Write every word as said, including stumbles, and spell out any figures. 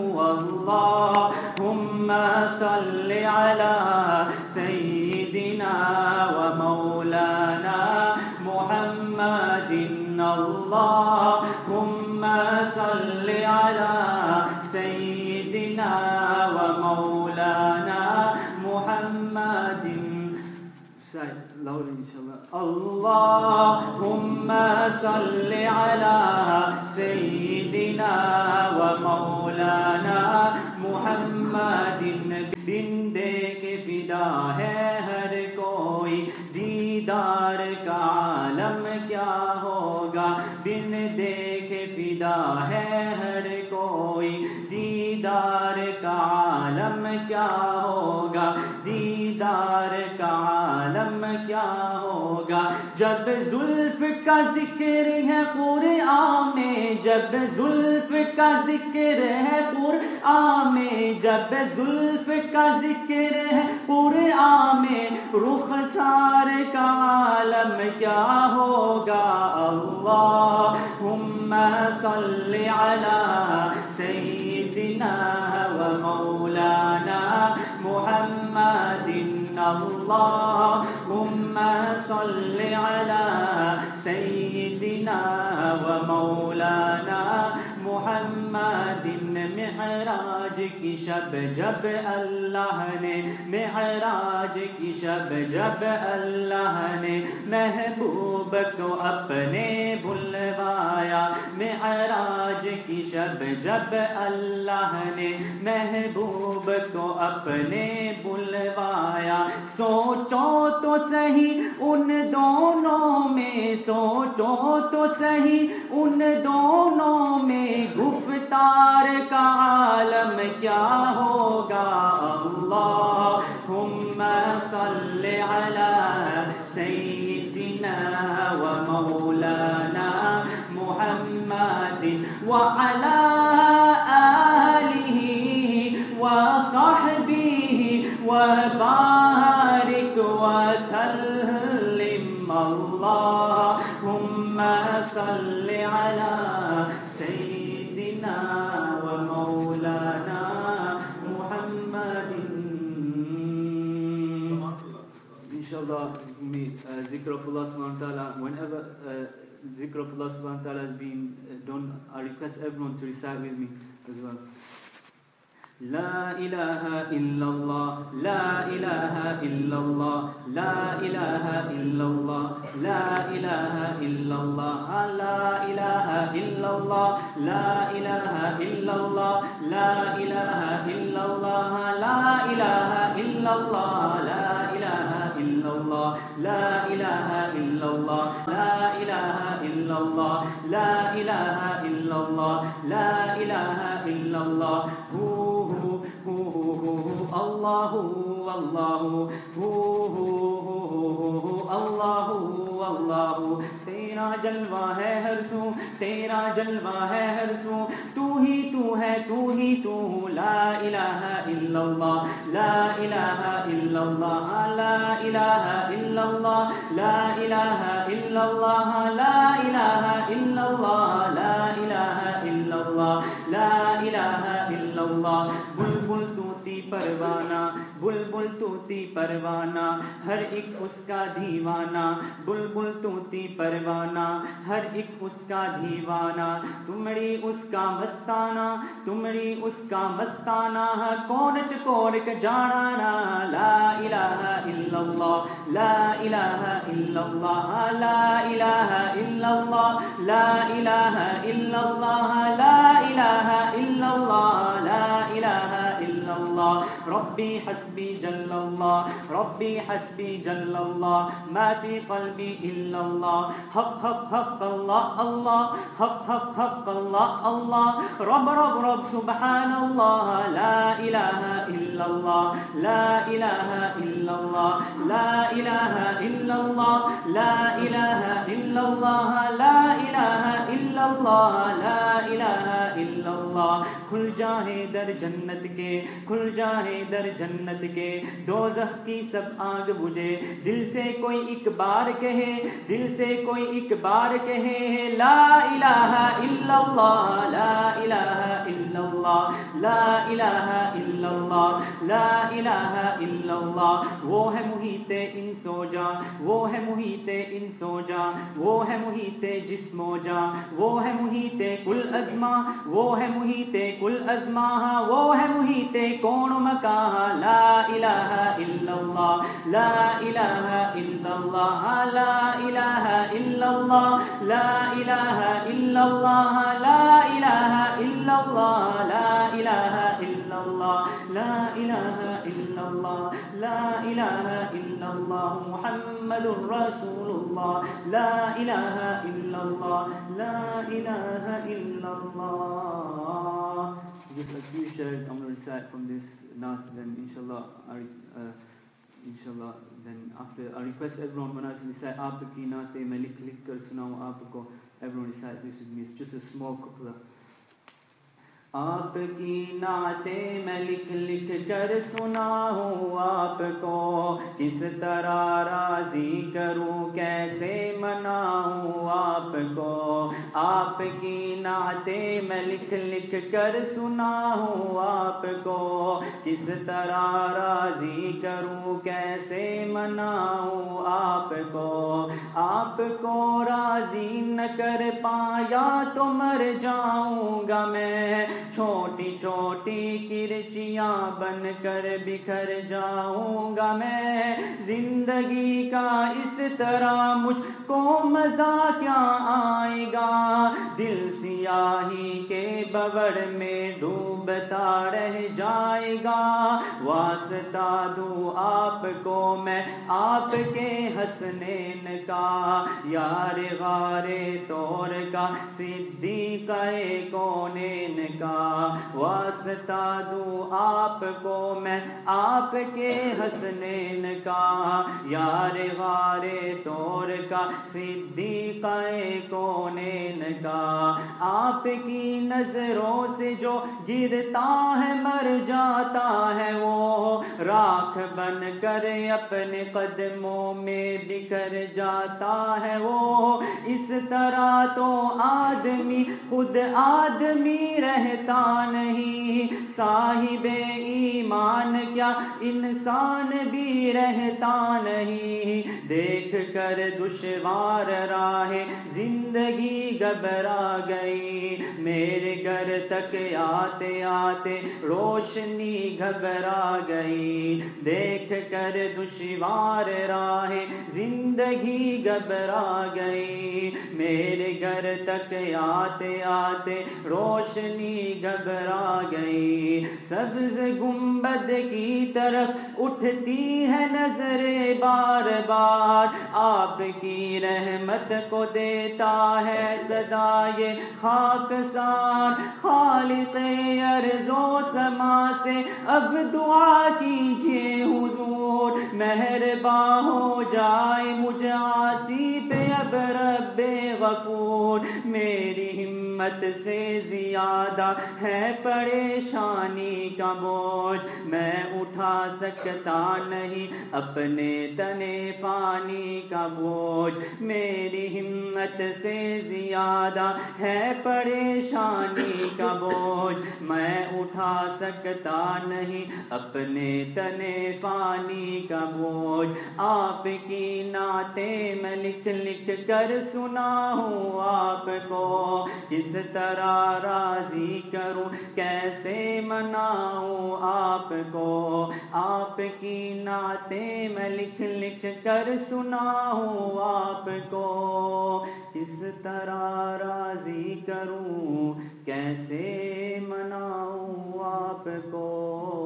اللهم صل على سيدنا ومولانا محمد اللهم صل على سيدنا ومولانا محمد اللهم صل على سيدنا ومولانا محمد بن دیکھ فدا ہے ہر کوئی دیدار کا عالم کیا ہوگا بن دیکھ فدا ہے ہر کوئی دیدار کا عالم کیا ہوگا دیدار کا عالم کیا ہوگا جب زلف کا ذکر ہے قرآن میں جب زلف کا ذکر ہے قرآن میں جب زلف کا ذکر ہے قرآن میں رخسار کا عالم کیا ہوگا اللہم صل علی سیدنا و مولانا محمد اللہم صل علی سیدنا و مولانا محمد معراج کی شب جب اللہ نے معراج کی شب جب اللہ نے محبوب کو اپنے بلوایا معراج کی شب جب اللہ نے محبوب کو اپنے بلوایا سوچو تو صحیح ان دونوں میں سوچو تو صحیح ان دونوں میں گفتار کا عالم کیا ہوگا اللہم صل علی سیدنا و مولانا محمد وعلی آلہ وصحبہ وبارک وسلم اللہم صل علی سیدنا و مولانا محمد. Inshallah, we uh, zikr of Allah subhanahu wa ta'ala, whenever uh, zikr of Allah subhanahu wa ta'ala has been uh, done, I request everyone to recite with me as well. لا إله إلا الله لا إله إلا الله لا إله إلا الله لا إله إلا الله لا إله إلا الله لا إله إلا الله لا إله إلا الله لا إله إلا الله لا إله إلا الله لا إله إلا الله لا إله إلا الله لا إله إلا الله لا إله إلا الله اللہ اللہ اللہ اللہ تیرا جلوہ ہے ہر سو تیرا جلوہ ہے ہر سو تو ہی تو ہے تو ہی تو لا الہ الا اللہ لا الہ الا اللہ لا الہ الا اللہ لا الہ الا اللہ لا الہ الا اللہ لا الہ الا اللہ لا الہ الا اللہ بلبل طوطی پروانہ بلبل طوطی پروانہ ہر ایک اس کا دیوانہ بلبل طوطی پروانہ ہر ایک اس کا دیوانہ تمڑی اس کا مستانہ تمڑی اس کا مستانہ کون چکور کے جانا لا الہ الا اللہ لا الہ الا اللہ لا الہ الا اللہ لا الہ الا اللہ لا الہ الا اللہ لا الہ الا اللہ ربی حسبی جل اللہ ربی حسبی جل اللہ ما فی قلبی الا اللہ حق حق حق اللہ اللہ حق حق حق اللہ اللہ رب رب رب سبحان اللہ لا الہ الا الا اللہ لا الہ الا اللہ لا الہ الا اللہ لا الہ الا اللہ لا الہ الا اللہ لا الہ الا اللہ. کھل جائیں در جنت کے کھل جائیں در جنت کے دوزخ کی سب آگ بجھے دل سے کوئی ایک بار کہے دل سے کوئی ایک بار کہے لا الہ الا اللہ لا الہ الا اللہ لا الہ الا اللہ لا الہ الا اللہ. وہ ہے محیط انس و جاں وہ ہے محیط انس و جاں وہ ہے محیط جسم و جاں وہ ہے محیط کل ازما وہ ہے محیط کل ازما وہ ہے محیط کون مکان لا الہ الا اللہ لا الہ الا اللہ لا الہ الا اللہ لا الہ الا اللہ لا الہ الا اللہ لا الہ الا اللہ لا الہ الا اللہ لا الہ الا اللہ محمد رسول اللہ لا الہ الا اللہ لا الہ الا اللہ. Just a few shares I'm going to recite from this N A T, then inshallah I, uh, inshallah then after I request everyone when I recite aap ki naatein main likh likh kar sunaun aap ko. Everyone recite this with me. It's just a small couplet. آپ کی نعتیں میں لکھ لکھ کر سناؤں آپ کو کس طرح راضی کروں کیسے مناؤں آپ کو. آپ کی نعتیں میں لکھ لکھ کر سناؤں آپ کو کس طرح راضی کروں کیسے مناؤں آپ کو. آپ کو راضی نہ کر پایا تو مر جاؤں گا میں چھوٹی چھوٹی کرچیاں بن کر بکھر جاؤں گا میں. زندگی کا اس طرح مجھ کو مزہ کیا آئے گا دل سیاہی کے ببڑ میں ڈوبتا رہ جائے گا. واسطہ دوں آپ کو میں آپ کے حسنین کا یار غار طور کا صدیق کونین کا. واسطہ دوں آپ کو میں آپ کے حسنین کا یار غار طور کا صدیق کونین کا. آپ کی نظروں سے جو گرتا ہے مر جاتا ہے وہ راکھ بن کر اپنے قدموں میں بکھر جاتا ہے وہ. اس طرح تو آدمی خود آدمی رہتا نہیں صاحب ایمان کیا انسان بھی رہتا نہیں. دیکھ کر دشوار راہ زندگی گھبرا گئی میرے گھر تک آتے آتے روشنی گھبرا گئی. دیکھ کر دشوار راہ زندگی گھبرا گئی میرے گھر تک آتے آتے روشنی گھبرا گئی. سبز گنبد کی طرف اٹھتی ہے نظریں بار بار آپ کی رحمت کو دیتا ہے صدا یہ خاکسار. خالق ارض و سما سے اب دعا کیجئے حضور مہرباں ہو جائے مجھ عاصی پہ اب رب غفور. میری ہمت سے زیادہ ہے پریشانی کا بوجھ میں اٹھا سکتا نہیں اپنے تنے پانی کا بوجھ. میری ہمت سے زیادہ ہے پریشانی کا بوجھ میں اٹھا سکتا نہیں اپنے تنے پانی کا بوجھ. آپ کی نعتیں میں لکھ لکھ کر سناؤں آپ کو کس طرح راضی کروں کیسے مناؤں آپ کو. آپ کی نعتیں میں لکھ لکھ کر سناؤں آپ کو کس طرح راضی کروں کیسے مناؤں آپ کو.